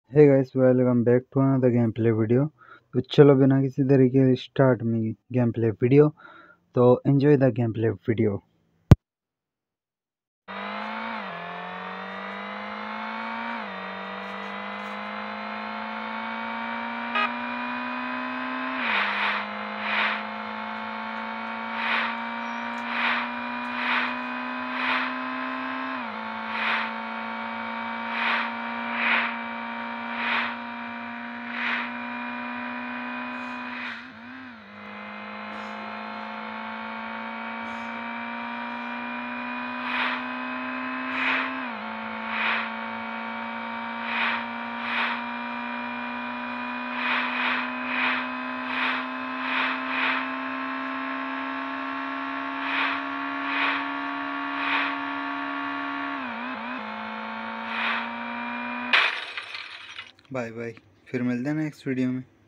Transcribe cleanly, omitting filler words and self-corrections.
Hey guys, welcome back to another game play video. तो चलो बिना किसी तरीके स्टार्ट में गेम प्ले वीडियो। तो enjoy the game play video. Bye bye, फिर मिलते हैं नेक्स्ट वीडियो में।